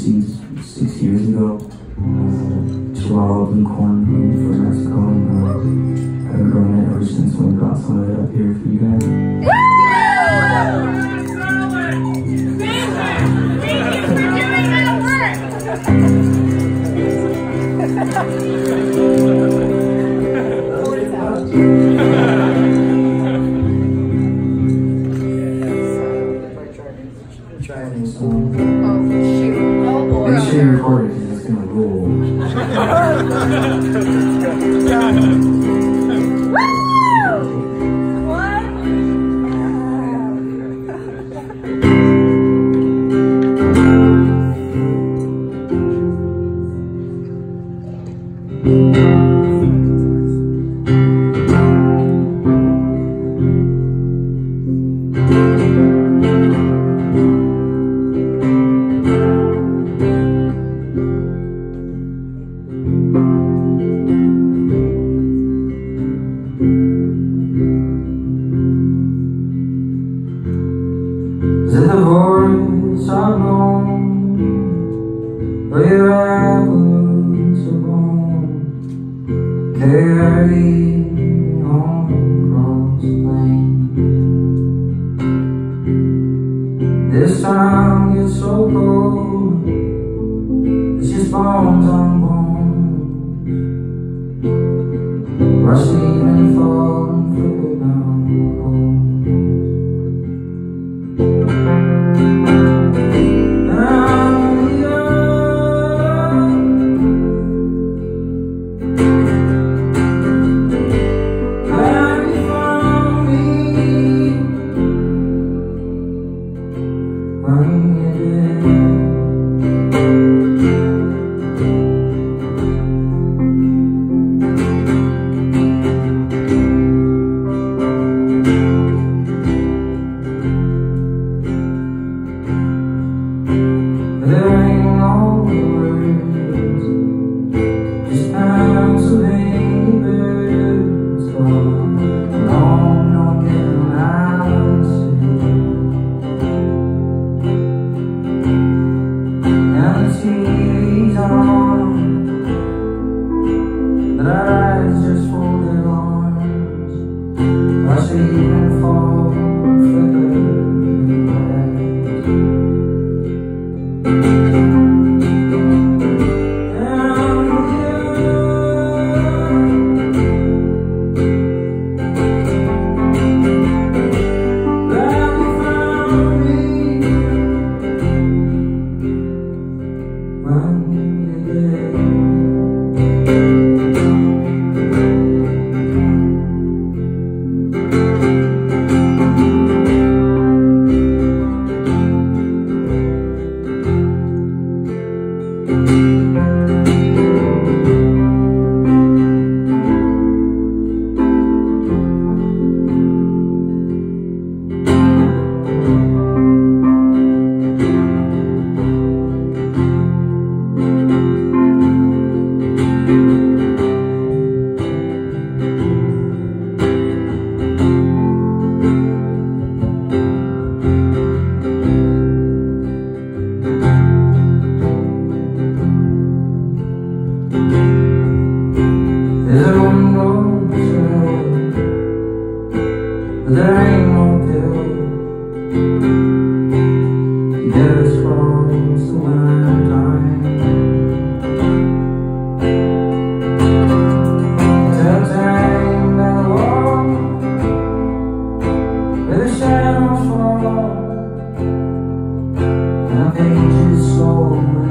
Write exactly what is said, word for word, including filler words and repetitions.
seeds six years ago. Uh, Chihuahua blue corn from Mexico, and uh, I've been growing it ever since when we brought some of it up here for you guys. Try a new song. Oh, shoot. Oh, boy. Make sure you record it because it's going to roll. Is it the voice I've known, or your Appaloosa bone, carry me on across the plain? This time gets so cold, it's just bones on bones, rushing and falling further down the hole. But our eyes just folded arms, watch it even fall, flicker in the eyes. There ain't no pill to get us across the winter time. It's a time that I walk where the shadows fall and the pages slow.